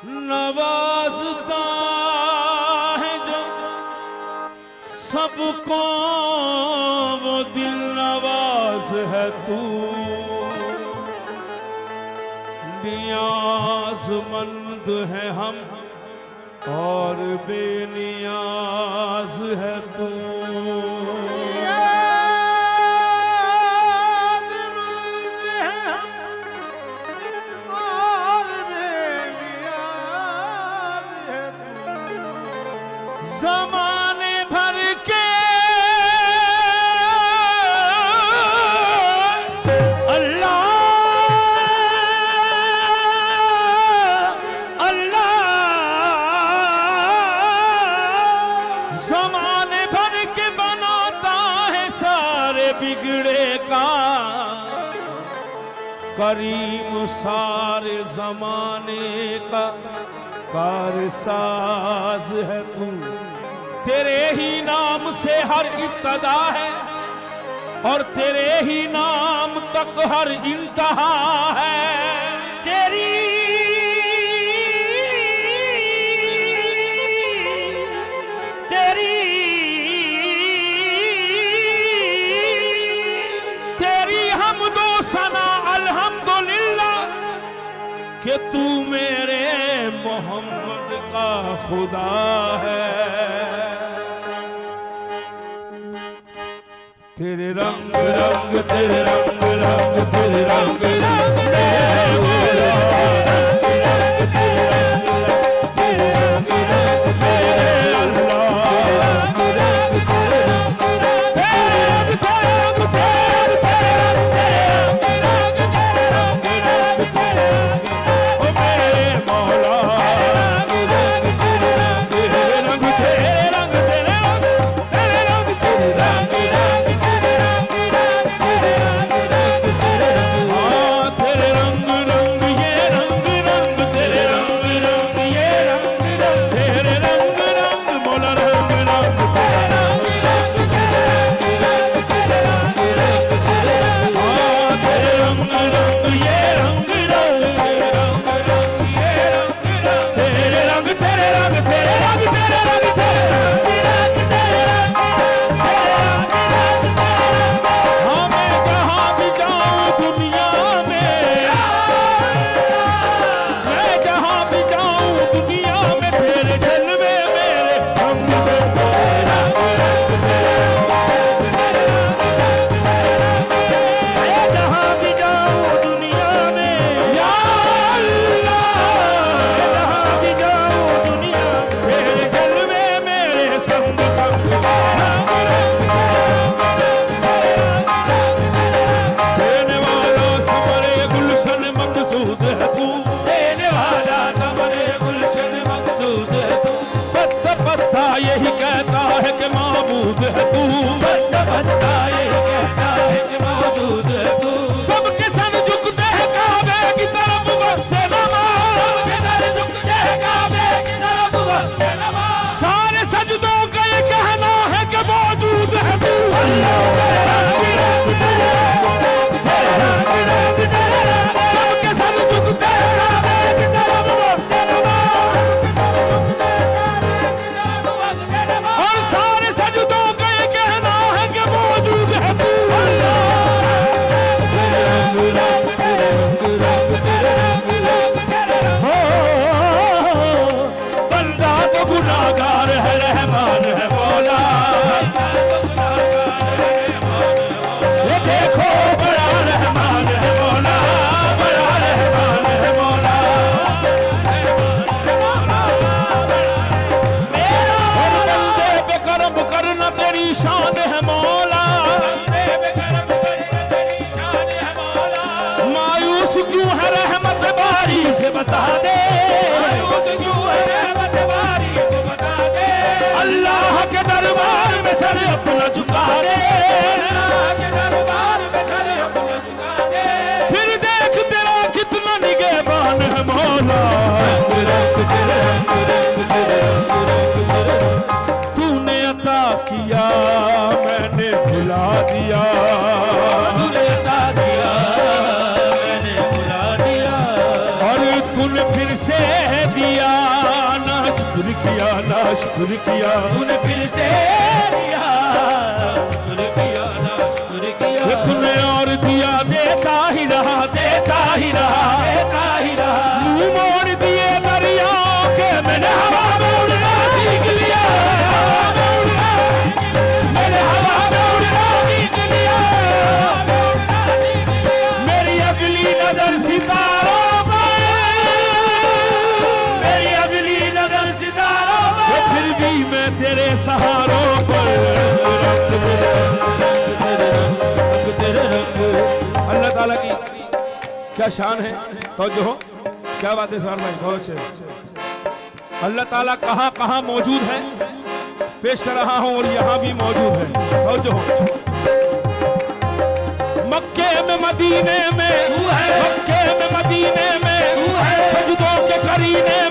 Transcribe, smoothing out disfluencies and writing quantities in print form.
नवाजता है जो सबको, वो दिल नवाज है तू। नियाज़मंद है हम और बेनियाज है तू। ज़माने भर के अल्लाह अल्लाह, ज़माने भर के बनाता है सारे बिगड़े का करीम, सारे ज़माने का कारसाज है तू। तेरे ही नाम से हर इब्तदा है और तेरे ही नाम तक हर इंतहा है। तेरी तेरी तेरी हमदो सना अल्हम्दुलिल्लाह कि तू मेरे मोहम्मद का खुदा है। तेरे रंग रंग तेरे रंग रंग तेरे रंग रंग यही कहता है कि मौजूद है तू। बंदा यही कहता है कि मौजूद है तू। सबके सर झुकते हैं काबे की तरफ वक्त नमाज़, सबके सर झुकते हैं काबे की तरफ वक्त नमाज़। सारे सजदों का ये कहना है कि मौजूद है तू। सबके सर झुकते हैं काबे की तरफ वक्त नमाज़, और सारे सजदों का ये कहना है कि मौजूद है तू। बंदा तो गुनाहगार है, रहमान है मौला। ये देखो बड़ा रहमान है मौला, बड़ा रहमान है मौला। बंदे पे करम करना तेरी शान है मौला। मायूस क्यों है रहमत बारी से बता दे, अल्लाह के दरबार में सर अपना झुका दे। फिर देख तेरा कितना निगहबान है मौला। तूने अता किया मैंने भुला दिया, तूने अता किया मैंने भुला दिया, और तूने फिर से दिया किया ना शुक्र किया, तूने फिर से दिया, शुक्र किया ना शुक्र किया। तूने और दिया, देता ही रहा, देता ही रहा, देता ही रहा। मुंह मोड़ दिए दरियाओं के, मैंने हवा में उड़ना सीख लिया, मैंने हवा में उड़ना सीख लिया। मेरी अगली नजर सितारों पर, मेरी अगली नजर सितारों पर, फिर भी मैं तेरे सहारों पर। अल्लाह ताला की क्या शान है, तो जो हो क्या बात है सवाल भाई, बहुत अच्छे। अल्लाह ताला कहाँ कहाँ मौजूद है पेश कर रहा हूं, और यहाँ भी मौजूद है, तो जो हो मक्के में मदीने में, मक्के में मदीने में, सजदों के करीने